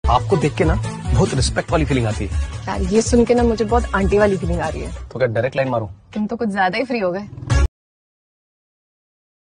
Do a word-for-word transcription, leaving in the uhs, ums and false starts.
आपको देख के ना बहुत रिस्पेक्ट वाली फीलिंग आती है यार ये सुन के ना मुझे बहुत आंटी वाली फीलिंग आ रही है। तो क्या डायरेक्ट लाइन मारूं? तुम तो कुछ ज्यादा ही फ्री हो गए।